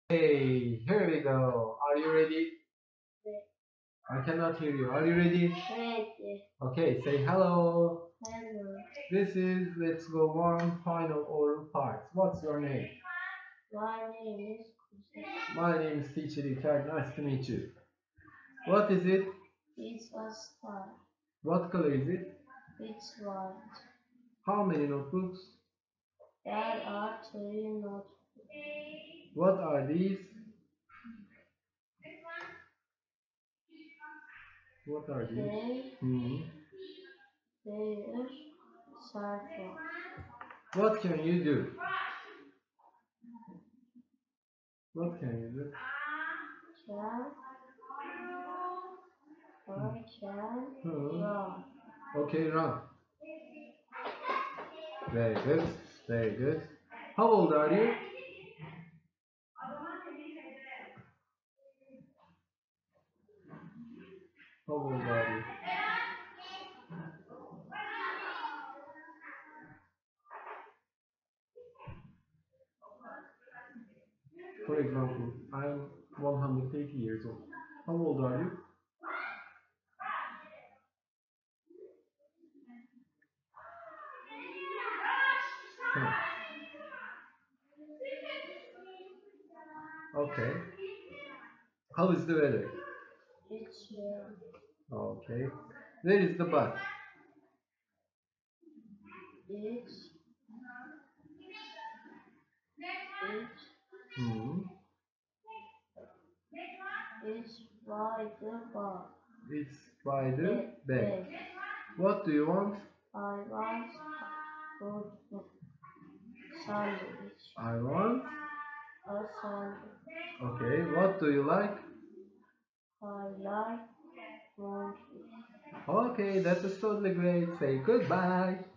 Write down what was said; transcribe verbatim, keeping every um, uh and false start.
Hey, here we go. Are you ready? I cannot hear you. Are you ready? Ready. Okay, say hello. Hello. This is Let's Go One final oral part. What's your name? My name is Kuzey. My name is Teacher Ricard. Nice to meet you. What is it? It's a star. What color is it? It's white. How many notebooks? There are three notebooks. What are these? What are these? They, Hmm. they're circle. What can you do? What can you do? Can, I can Hmm. run. Okay, run. Very good. Very good. How old are you? How old are you? For example, I'm one hundred eighty years old. How old are you? Hmm. Okay. How is the weather? It's here. Okay. Where is the bus? It's, it's, Hmm. it's by the bar. It's by the Bed. bed. Bed. What do you want? I want food sandwich. I want. A sandwich. Okay. What do you like? I like monkey. Okay, that is totally great. Say goodbye.